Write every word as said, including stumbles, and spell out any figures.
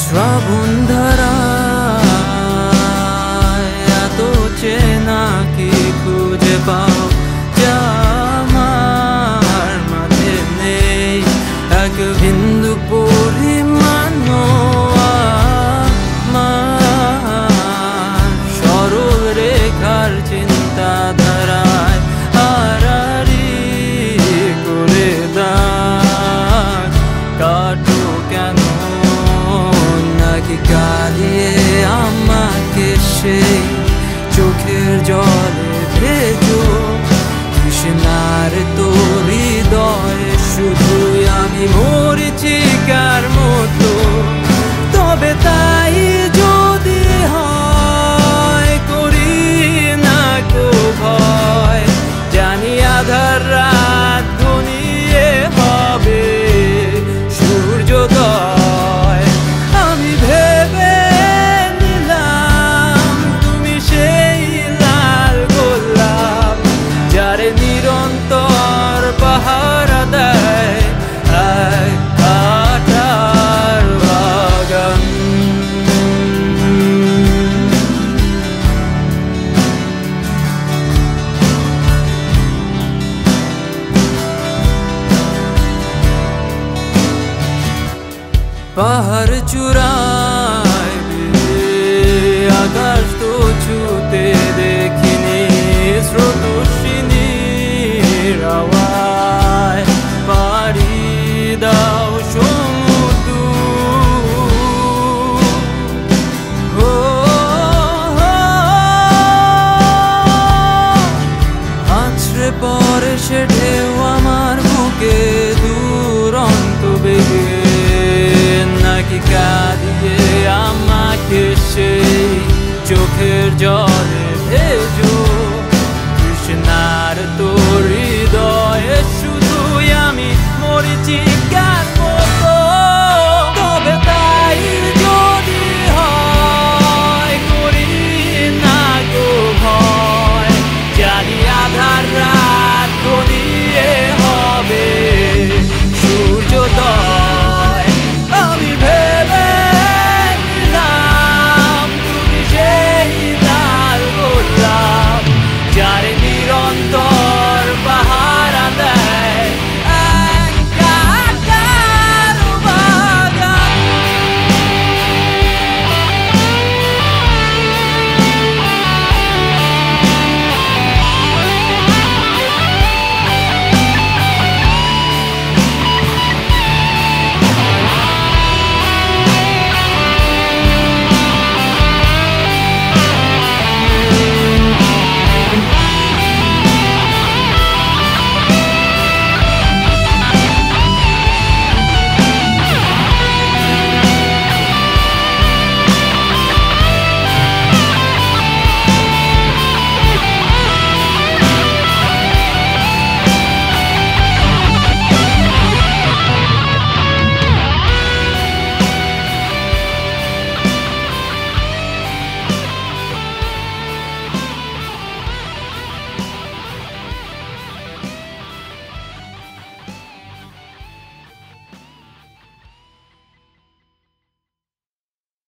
শ্রাবণ ধারায় এত চেনা কি খুঁজে পাও যা আমার মাঝে নেই এক বিন্দু পরিমাণও আমার সরল রেখার চিন্তাধারায় আড়াআড়ি করে দাগ কাটো কেন নাকি কাঁদিয়ে আমাকে সেই চোখের জলে ভেজো তৃষ্ণার তোর হৃদয়ে শুধুই আমি মরিচিকার মতো তবে তাই যদি হয় করি না কো ভয় জানি আধার রাত ঘনিয়ে হবে সূর্যোদয় আমি ভেবে নিলাম তুমি সেই লাল গোলাপ যারে নিরন্তর পাহারা দেয় এক কাঁটার বাগান পাহাড় চূড়ায় আকাশ তো ছুতে দেখিনি স্রোতস্বিনীর আওয়াজ পাড়ি দাও সমুদ্র ও আছড়ে পড়ে সে ঢেউ আমার বুকে দুরন্ত বেগে নাকি কাঁদিয়ে আমাকে সেই চোখের জল